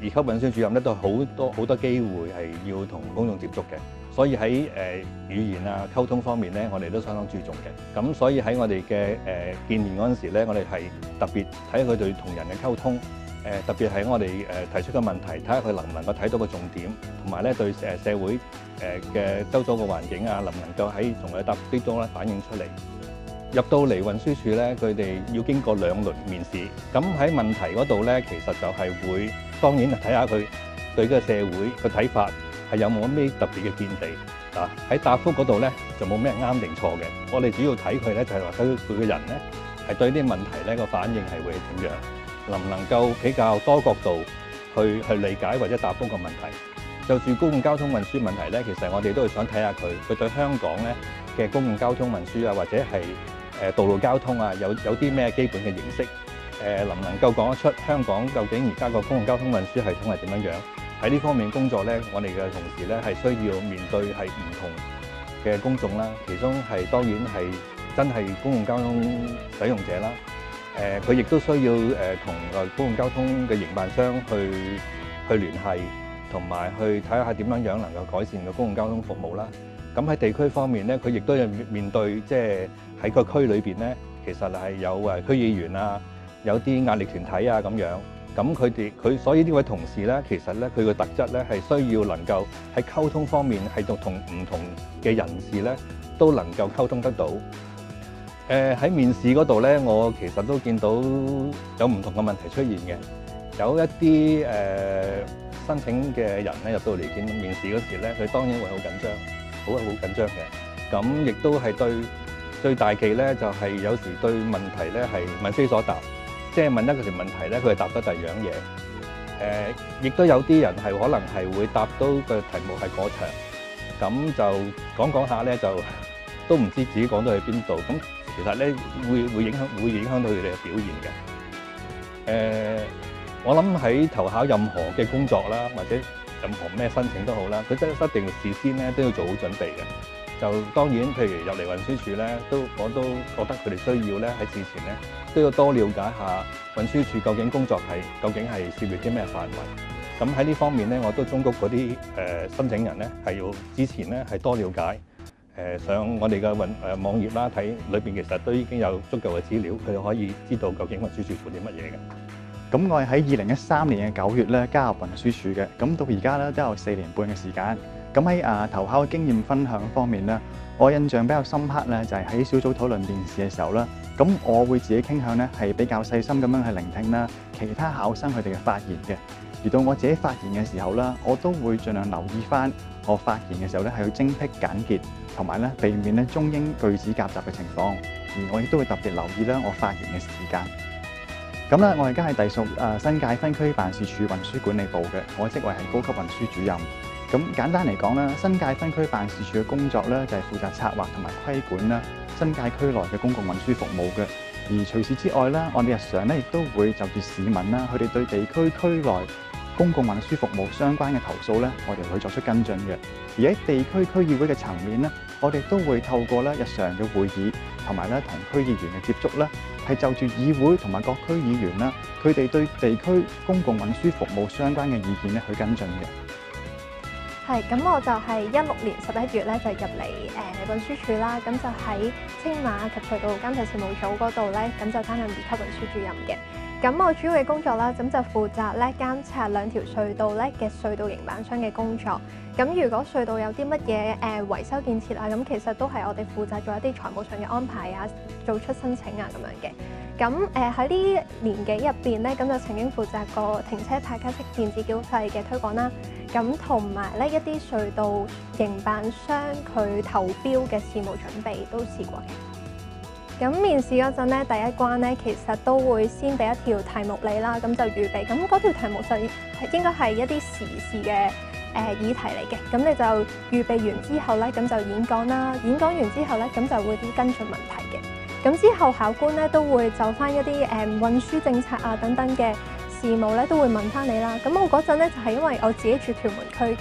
二級運輸主任咧都好多機會係要同公眾接觸嘅，所以喺語言啊溝通方面咧，我哋都相當注重嘅。咁所以喺我哋嘅見面嗰陣時咧，我哋係特別睇下佢哋同人嘅溝通，特別係我哋提出嘅問題，睇下佢能唔能夠睇到個重點，同埋咧對社會嘅周遭嘅環境啊，能唔能夠喺同佢答啲中咧反映出嚟。入到嚟運輸署咧，佢哋要經過2輪面試。咁喺問題嗰度咧，其實就係會當然睇下佢對個社會嘅睇法係有冇咩特別嘅見地啊。喺答覆嗰度咧就冇咩啱定錯嘅。我哋主要睇佢咧就係話佢嘅人咧係對啲問題咧個反應係會點樣，能唔能夠比較多角度去理解或者答覆個問題。就住公共交通運輸問題咧，其實我哋都係想睇下佢對香港咧嘅公共交通運輸啊，或者係道路交通啊，有啲咩基本嘅認識？能唔能夠講得出香港究竟而家個公共交通運輸系統係點樣樣？喺呢方面工作咧，我哋嘅同事咧係需要面對係唔同嘅公眾啦，其中係當然係真係公共交通使用者啦。佢亦都需要同公共交通嘅營辦商去聯繫，同埋去睇下點樣樣能夠改善個公共交通服務啦。咁喺地區方面咧，佢亦都要面對即係喺個區裏邊咧，其實係有區議員啊，有啲壓力團體啊咁樣。咁佢所以呢位同事咧，其實咧佢個特質咧係需要能夠喺溝通方面係同唔同嘅人士咧都能夠溝通得到。喺面試嗰度咧，我其實都見到有唔同嘅問題出現嘅，有一啲申請嘅人咧入到嚟見面試嗰時咧，佢當然會好緊張。好緊張嘅，咁亦都係對最大忌咧，就係有時對問題咧係問非所答，即係問一個條問題咧，佢係答得第二樣嘢。亦都有啲人係可能係會答到個題目係過長，咁就講下咧就都唔知自己講到去邊度。咁其實咧會影響到佢哋嘅表現嘅。我諗喺投考任何嘅工作啦，或者任何咩申請都好啦，佢真係一定事先咧都要做好準備嘅。就當然，譬如入嚟運輸署咧，我都覺得佢哋需要咧喺事前咧都要多了解下運輸署究竟工作究竟係涉獵啲咩範圍。咁喺呢方面咧，我都忠告嗰啲申請人咧係要之前咧係多了解。上我哋嘅網頁啦，睇裏邊其實都已經有足夠嘅資料，佢哋可以知道究竟運輸署做啲乜嘢嘅。 咁我係喺2013年嘅9月咧加入運輸署嘅，咁到而家咧都有4年半嘅時間。咁喺投考嘅經驗分享方面咧，我印象比較深刻咧就係喺小組討論面試嘅時候啦。咁我會自己傾向咧係比較細心咁樣去聆聽啦其他考生佢哋嘅發言嘅。而到我自己發言嘅時候啦，我都會盡量留意翻我發言嘅時候咧係要精闢簡潔，同埋咧避免咧中英句子夾雜嘅情況。而我亦都會特別留意咧我發言嘅時間。咁咧，我而家係隸屬新界分區辦事處運輸管理部嘅，我職位係高級運輸主任。咁簡單嚟講啦，新界分區辦事處嘅工作咧就係負責策劃同埋規管啦新界區內嘅公共運輸服務嘅。而除此之外啦，我哋日常咧亦都會就住市民啦，佢哋對地區區內公共運輸服務相關嘅投訴咧，我哋會作出跟進嘅。而喺地區區議會嘅層面咧，我哋都會透過咧日常嘅會議同埋咧同區議員嘅接觸咧，係就住議會同埋各區議員啦，佢哋對地區公共運輸服務相關嘅意見咧去跟進嘅。 係，咁我就係16年11月咧就入嚟運輸署啦，咁就喺青馬及隧道監察事務組嗰度咧，咁就擔任2級運輸主任嘅。咁我主要嘅工作啦，咁就負責咧監察2條隧道咧嘅隧道營辦商嘅工作。咁如果隧道有啲乜嘢維修建設啊，咁其實都係我哋負責做一啲財務上嘅安排啊，做出申請啊咁樣嘅。咁喺呢年幾入邊咧，咁就曾經負責過停車派卡式電子繳費嘅推廣啦。咁同埋咧一啲隧道營辦商佢投標嘅事務準備都試過嘅。咁面試嗰陣咧，第一關咧其實都會先俾一條題目你啦，咁就預備。咁嗰條題目就應該係一啲時事嘅議題嚟嘅。咁你就預備完之後咧，咁就演講啦。演講完之後咧，咁就會啲跟進問題嘅。咁之後考官咧都會就翻一啲運輸政策啊等等嘅事務咧，都會問翻你啦。咁我嗰陣咧就係因為我自己住屯門區嘅，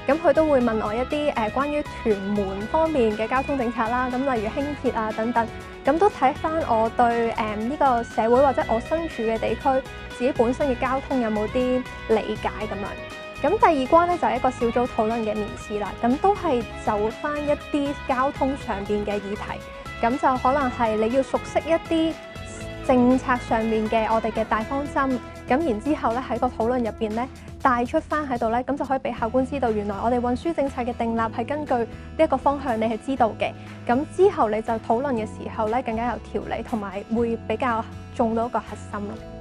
咁佢都會問我一啲關於屯門方面嘅交通政策啦，咁例如輕鐵啊等等，咁都睇翻我對呢個社會或者我身處嘅地區自己本身嘅交通有冇啲理解咁樣。咁第二關咧就係一個小組討論嘅面試啦，咁都係就翻一啲交通上邊嘅議題，咁就可能係你要熟悉一啲政策上面嘅我哋嘅大方針，咁然之後咧喺個討論入邊咧帶出翻喺度咧，咁就可以俾考官知道原來我哋運輸政策嘅訂立係根據呢一個方向，你係知道嘅，咁之後你就討論嘅時候咧更加有條理，同埋會比較中到一個核心咯。